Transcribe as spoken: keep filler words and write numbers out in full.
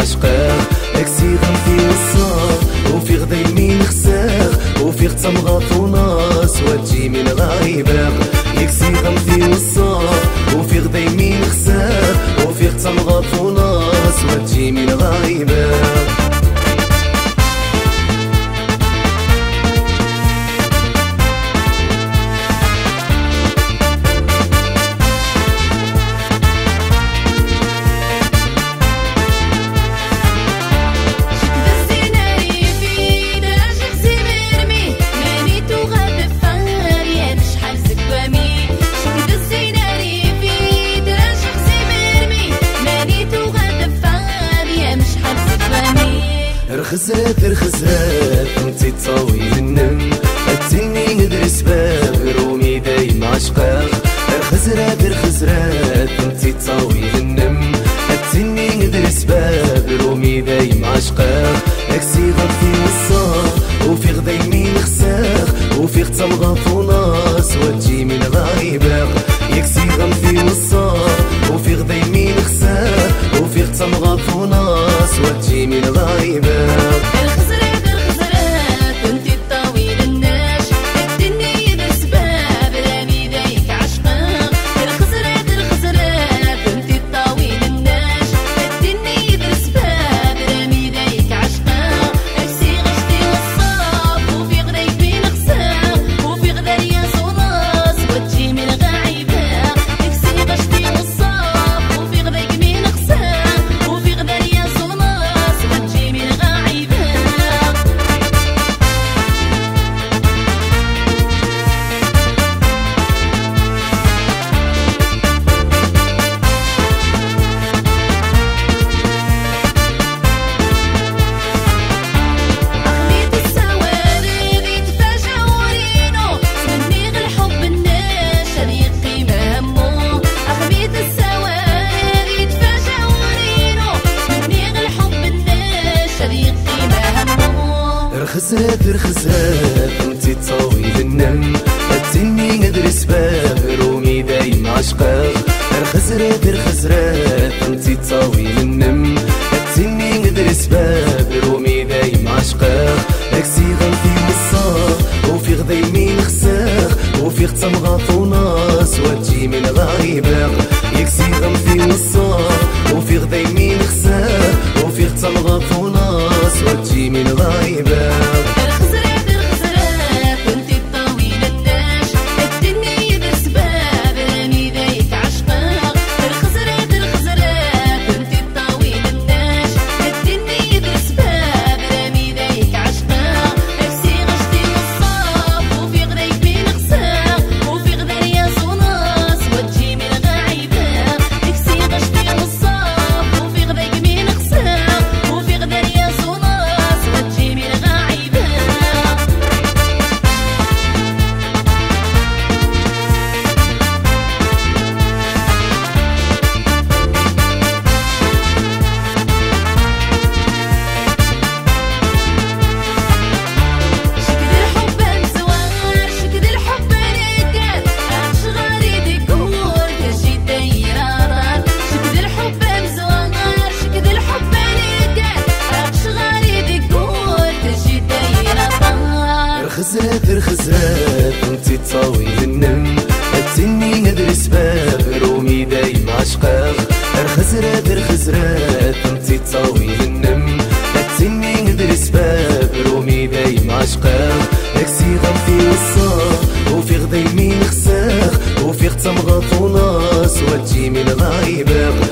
عشقاه اكسي غمتي وصار وفي غدا يمين خساغ وفي غتا مغاطوناس وتجي من غايباغ يكسي غمتي وصار وفي غدا يمين خساغ وفي غتا مغاطوناس وتجي من غايباغ رخزرات رخزرات انتي طويل النم اتني ندرس باب رومي دايم عشقاغ رخزرات رخزرات انتي طويل النم اتني ندرس باب رومي دايم عشقاغ اكسي غفي وصاغ وفي غدا يمين خساغ وفي غتا مغاطوناس وتجي من غايباغ يكسي غمتي وصاغ وفي غدا يمين خساغ وفي غتا مغاطوناس وتجي من غايباغ الخزرات الخزرات انتي الطويل الناش الدنيا بسباب رامي دايك عشقاغ الخزرات الخزرات انتي الطويل الناش الدنيا بسباب رامي دايك عشقاغ اكسي غشتي وصاف وفي غدا يبين خساغ وفي غدا رياس وناس وتجي من غايباغ اكسي غشتي وصاف وفي غدا يبين خساغ وفي غدا رياس وناس وتجي من غايباغ أخليت السوارد يتفاجأ ورينو تمنيغ الحب الناس شريقي ما همو أخليت السوارد يتفاجأ ورينو تمنيغ الحب الناس شريقي ما همو رخزرات رخزرات انتي طويل النم اتني ندرس باب رومي دايم عشقاغ رخزرات رخزرات انتي طويل النم اتني ندرس باب رومي دايم عشقاغ اكسي غمتي وصاغ وفي غدا يمين خساغ وفي غتا مغاطوناس وتجي من غايباغ يكسي غمتي وصاغ وفي غدا يمين خساغ وفي غتا مغاطوناس وتجي من غايباغ الخزرات الخزرات انتي الطويل الناش الدنيا بسباب رامي دايك عشقاغ الخزرات الخزرات انتي الطويل الناش الدنيا بسباب رامي دايك عشقاغ اكسي غشتي وصاف وفي غدا يبين خساغ وفي غدا رياس وناس وتجي من غايباغ اكسي غشتي وصاف وفي غدا يبين خساغ وفي غدا رياس وناس وتجي من غايباغ شكد الحب مزوار شكد الحب رقاد عرش غريب يكور تجي دايرات شكد الحب مزوار شكد الحب رقاد عرش غريب يكور تجي دايرات رخزرات رخزرات انتي طويل النم اتني ندرس باب رومي دايم عشقاغ رخزرات رخزرات انتي طويل النم اتني ندرس باب رومي دايم عشقاغ اكسي غمتي وصاغ وفي غدا يمين خساغ وفي غتا مغاطوناس وتجي من غايباغ